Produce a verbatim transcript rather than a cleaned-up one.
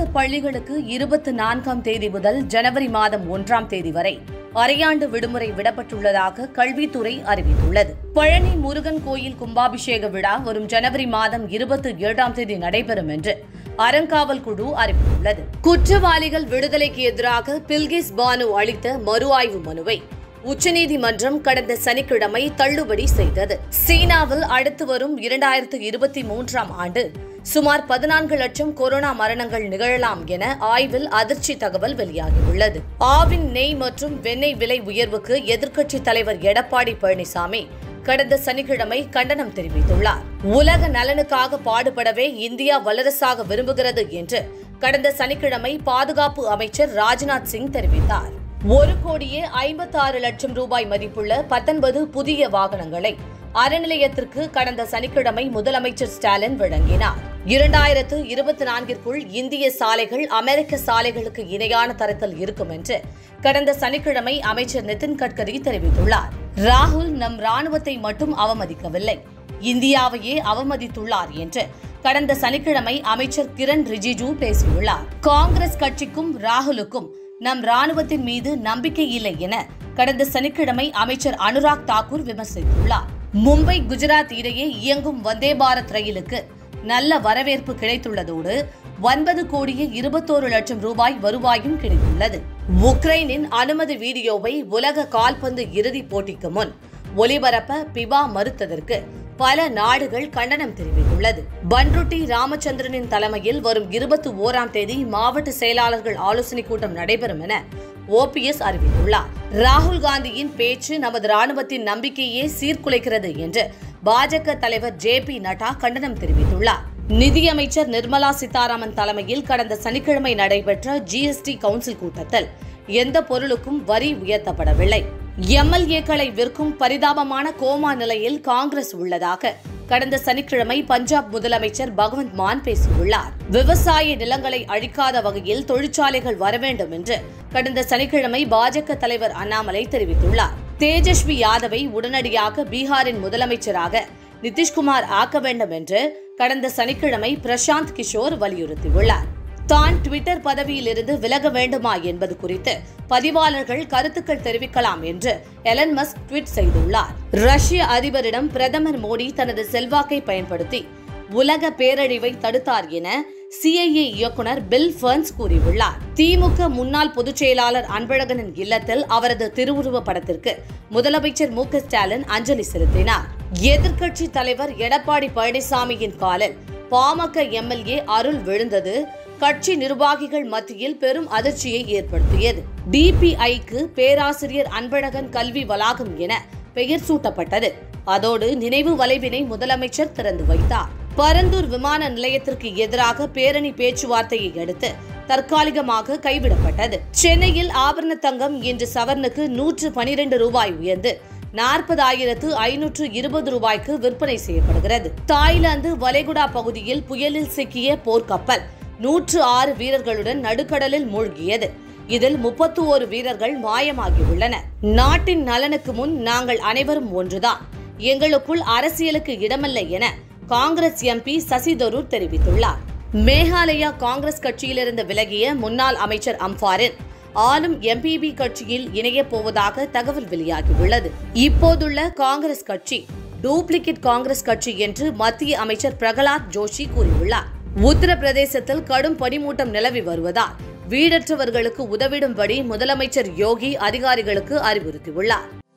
பள்ளிகளுக்கு இருபத்தி நான்காம் தேதி முதல் ஜனவரி மாதம் ஒன்றாம் தேதி வரை அரையாண்டு விடுமுறை விடப்பட்டுள்ளதாக கல்வித்துறை அறிவித்துள்ளது. பழனி முருகன் கோயில் கும்பாபிஷேக விழா வரும் ஜனவரி மாதம் இருபத்தி ஏழாம் தேதி நடைபெறும் என்று அறங்காவல் குழு அறிவித்துள்ளது. குற்றவாளிகள் விடுதலைக்கு எதிராக பில்கிஸ் பானு அளித்த மறு ஆய்வு மனுவை உச்சநீதிமன்றம் கடந்த சனிக்கிழமை தள்ளுபடி செய்தது. சீனாவில் அடுத்து வரும் இரண்டாயிரத்து இருபத்தி மூன்றாம் ஆண்டு சுமார் பதினான்கு லட்சம் கொரோனா மரணங்கள் நிகழலாம் என ஆய்வில் அதிர்ச்சி தகவல் வெளியாகியுள்ளது. ஆவின் நெய் மற்றும் வெண்ணெய் விலை உயர்வுக்கு எதிர்க்கட்சித் தலைவர் எடப்பாடி பழனிசாமி கடந்த சனிக்கிழமை கண்டனம் தெரிவித்துள்ளார். உலக நலனுக்காக பாடுபடவே இந்தியா வல்லரசாக விரும்புகிறது என்று கடந்த சனிக்கிழமை பாதுகாப்பு அமைச்சர் ராஜ்நாத் சிங் தெரிவித்தார். ஒரு கோடியே ஐம்பத்தி ஆறு லட்சம் ரூபாய் மதிப்புள்ள பத்தொன்பது புதிய வாகனங்களை அறநிலையத்திற்கு கடந்த சனிக்கிழமை முதலமைச்சர் ஸ்டாலின் வழங்கினார். இரண்டாயிரத்து இருபத்தி நான்கிற்குள் இந்திய சாலைகள் அமெரிக்க சாலைகளுக்கு இணையான தரத்தில் இருக்கும் என்று கடந்த சனிக்கிழமை அமைச்சர் நிதின் கட்கரி தெரிவித்துள்ளார். ராகுல் நம் ராணுவத்தை மட்டும் அவமதிக்கவில்லை, இந்தியாவையே அவமதித்துள்ளார் என்று கடந்த சனிக்கிழமை அமைச்சர் கிரண் ரிஜிஜு பேசியுள்ளார். காங்கிரஸ் கட்சிக்கும் ராகுலுக்கும் நம் ராணுவத்தின் மீது நம்பிக்கை இல்லை என கடந்த சனிக்கிழமை அமைச்சர் அனுராக் தாக்கூர் விமர்சித்துள்ளார். மும்பை குஜராத் இடையே இயங்கும் வந்தே பாரத் ரயிலுக்கு நல்ல வரவேற்பு கிடைத்துள்ளதோடு ஒன்பது கோடியே இருபத்தோரு லட்சம் ரூபாய் வருவாயும் கிடைத்துள்ளது. உக்ரைனின் அனுமதி வீடியோவை உலக கால்பந்து இறுதிப் போட்டிக்கு முன் ஒலிபரப்ப பிபா மறுத்ததற்கு பல நாடுகள் கண்டனம் தெரிவித்துள்ளது. பன்ருட்டி ராமச்சந்திரனின் தலைமையில் வரும் இருபத்தி ஓராம் தேதி மாவட்ட செயலாளர்கள் ஆலோசனைக் கூட்டம் நடைபெறும் என ஓபிஎஸ் அறிவித்துள்ளார். ராகுல் காந்தியின் பேச்சு நமது ராணுவத்தின் நம்பிக்கையை சீர்குலைக்கிறது என்று பாஜக தலைவர் ஜே பி நட்டா கண்டனம் தெரிவித்துள்ளார். நிதியமைச்சர் நிர்மலா சீதாராமன் தலைமையில் கடந்த சனிக்கிழமை நடைபெற்ற ஜிஎஸ்டி கவுன்சில் கூட்டத்தில் எந்த பொருளுக்கும் வரி உயர்த்தப்படவில்லை. எம்எல்ஏக்களை விற்கும் பரிதாபமான கோமா நிலையில் காங்கிரஸ் உள்ளதாக கடந்த சனிக்கிழமை பஞ்சாப் முதலமைச்சர் பகவந்த் மான் பேசியுள்ளார். விவசாய நிலங்களை அழிக்காத வகையில் தொழிற்சாலைகள் வர வேண்டும் என்று கடந்த சனிக்கிழமை பாஜக தலைவர் அண்ணாமலை தெரிவித்துள்ளார். தேஜஸ்வி யாதவை உடனடியாக பீகாரின் முதலமைச்சராக நிதிஷ்குமார் ஆக்க வேண்டும் என்று கடந்த சனிக்கிழமை பிரசாந்த் கிஷோர் வலியுறுத்தியுள்ளார். தான் ட்விட்டர் பதவியிலிருந்து விலக வேண்டுமா என்பது குறித்து பதிவாளர்கள் கருத்துக்கள் தெரிவிக்கலாம் என்று எலன் மஸ்க் ட்வீட் செய்துள்ளார். ரஷ்ய அதிபரிடம் பிரதமர் மோடி தனது செல்வாக்கை பயன்படுத்தி உலக பேரழிவை தடுத்தார் என சிஐஏ இயக்குநர் பில் ஃபர்ன்ஸ் கூறியுள்ளார். திமுக முன்னாள் பொதுச் செயலாளர் அன்பழகனின் இல்லத்தில் அவரது திருவுருவ படத்திற்கு முதலமைச்சர் மு க ஸ்டாலின் அஞ்சலி செலுத்தினார். எதிர்க்கட்சி தலைவர் எடப்பாடி பழனிசாமியின் காலில் பாமக எம்எல்ஏ அருள் விழுந்தது கட்சி நிர்வாகிகள் மத்தியில் பெரும் அதிர்ச்சியை ஏற்படுத்தியது. டிபிஐக்கு பேராசிரியர் அன்பழகன் கல்வி வளாகம் என பெயர் சூட்டப்பட்டது. அதோடு நினைவு வளைவினை முதலமைச்சர் திறந்து வைத்தார். பரந்தூர் விமான நிலையத்திற்கு எதிராக பேரணி பேச்சுவார்த்தையை அடுத்து தற்காலிகமாக கைவிடப்பட்டது. சென்னையில் ஆபரண தங்கம் இன்று சவரனுக்கு நூற்று பனிரெண்டு ரூபாய் உயர்ந்து நாற்பதாயிரத்து ஐநூற்று இருபது ரூபாய்க்கு விற்பனை செய்யப்படுகிறது. தாய்லாந்து வளைகுடா பகுதியில் புயலில் சிக்கிய போர்க்கப்பல் நூற்று ஆறு வீரர்களுடன் நடுக்கடலில் மூழ்கியது. இதில் முப்பத்தி ஓரு வீரர்கள் மாயமாகியுள்ளனர். நாட்டின் நலனுக்கு முன் நாங்கள் அனைவரும் ஒன்றுதான், எங்களுக்குள் அரசியலுக்கு இடமில்லை என காங்கிரஸ் எம்பி சசி தரூர் தெரிவித்துள்ளார். மேகாலயா காங்கிரஸ் கட்சியிலிருந்து விலகிய முன்னாள் அமைச்சர் அம்பாரின் ஆளும் எம்பிபி கட்சியில் இணையப் போவதாக தகவல் வெளியாகியுள்ளது. இப்போதுள்ள காங்கிரஸ் கட்சி டூப்ளிகேட் காங்கிரஸ் கட்சி என்று மத்திய அமைச்சர் பிரகலாத் ஜோஷி கூறியுள்ளார். உத்தரப்பிரதேசத்தில் கடும் பனிமூட்டம் நிலவி வருவதால் வீடற்றவர்களுக்கு உதவிடும்படி முதலமைச்சர் யோகி அதிகாரிகளுக்கு அறிவுறுத்தியுள்ளார்.